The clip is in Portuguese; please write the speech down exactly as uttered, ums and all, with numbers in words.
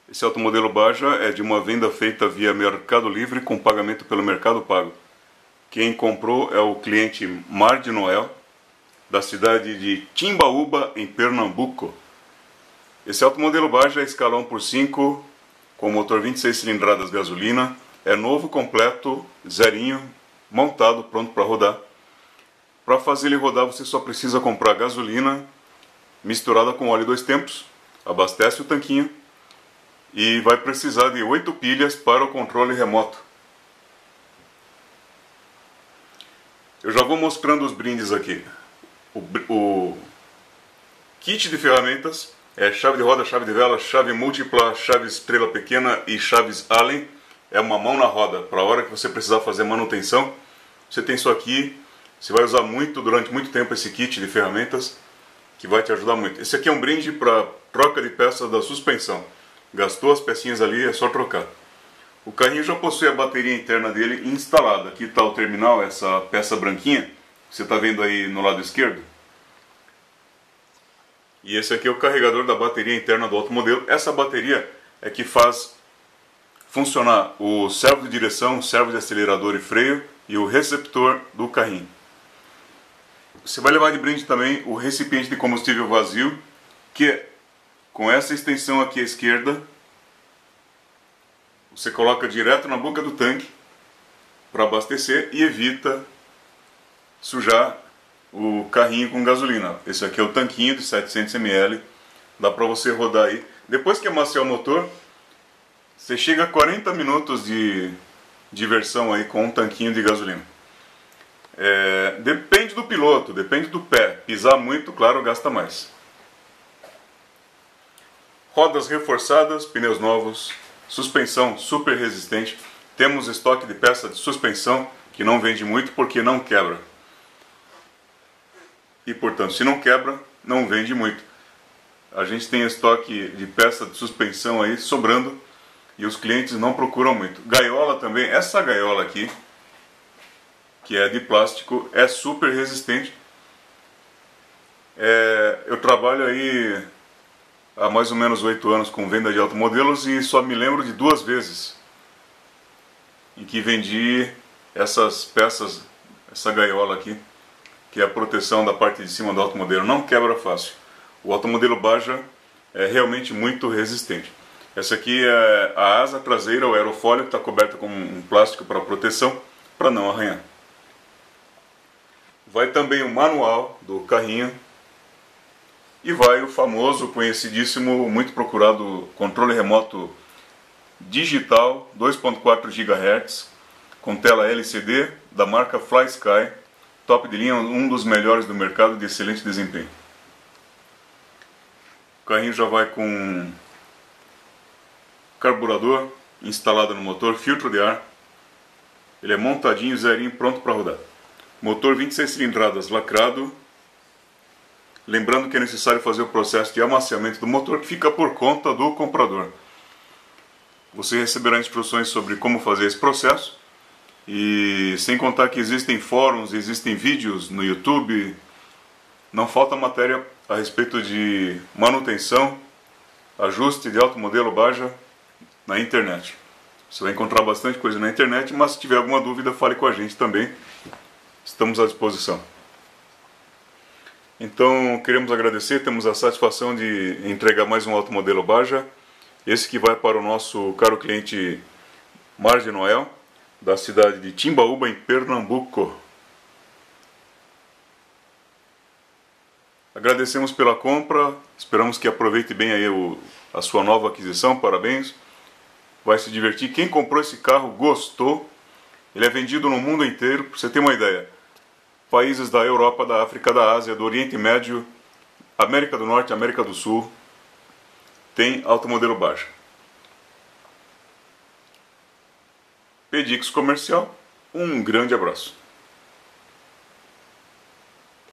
Esse automodelo Baja é de uma venda feita via Mercado Livre com pagamento pelo Mercado Pago. Quem comprou é o cliente Mar de Noel, da cidade de Timbaúba, em Pernambuco. Esse automodelo Baja é escala um por cinco, com motor vinte e seis cilindradas gasolina, é novo, completo, zerinho, montado, pronto para rodar. Para fazer ele rodar você só precisa comprar gasolina misturada com óleo dois tempos, abastece o tanquinho e vai precisar de oito pilhas para o controle remoto. Eu já vou mostrando os brindes aqui. O, o kit de ferramentas é chave de roda, chave de vela, chave múltipla, chave estrela pequena e chaves Allen. É uma mão na roda, para a hora que você precisar fazer manutenção. Você tem isso aqui, você vai usar muito, durante muito tempo esse kit de ferramentas, que vai te ajudar muito. Esse aqui é um brinde para troca de peças da suspensão. Gastou as pecinhas ali, é só trocar. O carrinho já possui a bateria interna dele instalada. Aqui está o terminal, essa peça branquinha, que você está vendo aí no lado esquerdo. E esse aqui é o carregador da bateria interna do automodelo. Essa bateria é que faz funcionar o servo de direção, servo de acelerador e freio e o receptor do carrinho. Você vai levar de brinde também o recipiente de combustível vazio, que com essa extensão aqui à esquerda, você coloca direto na boca do tanque para abastecer e evita sujar o carrinho com gasolina. Esse aqui é o tanquinho de setecentos mililitros, dá para você rodar aí. Depois que amaciar o motor, você chega a quarenta minutos de diversão aí com um tanquinho de gasolina. É, depende do piloto, depende do pé. Pisar muito, claro, gasta mais. Rodas reforçadas, pneus novos, suspensão super resistente. Temos estoque de peça de suspensão que não vende muito porque não quebra. E portanto, se não quebra, não vende muito. A gente tem estoque de peça de suspensão aí sobrando e os clientes não procuram muito. Gaiola também, essa gaiola aqui, que é de plástico, é super resistente. É, eu trabalho aí há mais ou menos oito anos com venda de automodelos e só me lembro de duas vezes em que vendi essas peças, essa gaiola aqui, que é a proteção da parte de cima do automodelo. Não quebra fácil. O automodelo Baja é realmente muito resistente. Essa aqui é a asa traseira, o aerofólio, que está coberta com um plástico para proteção, para não arranhar. Vai também o manual do carrinho e vai o famoso, conhecidíssimo, muito procurado controle remoto digital dois ponto quatro gigahertz com tela L C D da marca FlySky, top de linha, um dos melhores do mercado, de excelente desempenho. O carrinho já vai com carburador instalado no motor, filtro de ar. Ele é montadinho, zerinho, pronto para rodar. Motor vinte e seis cilindradas lacrado. Lembrando que é necessário fazer o processo de amaciamento do motor, que fica por conta do comprador. Você receberá instruções sobre como fazer esse processo. E sem contar que existem fóruns, existem vídeos no YouTube. Não falta matéria a respeito de manutenção, ajuste de automodelo Baja na internet. Você vai encontrar bastante coisa na internet, mas se tiver alguma dúvida, fale com a gente também. Estamos à disposição. Então, queremos agradecer, temos a satisfação de entregar mais um automodelo Baja. Esse que vai para o nosso caro cliente Mar de Noel, da cidade de Timbaúba, em Pernambuco. Agradecemos pela compra, esperamos que aproveite bem aí o, a sua nova aquisição, parabéns. Vai se divertir. Quem comprou esse carro gostou. Ele é vendido no mundo inteiro, para você ter uma ideia. Países da Europa, da África, da Ásia, do Oriente Médio, América do Norte, América do Sul, tem automodelo Baja. Pedix Comercial, um grande abraço.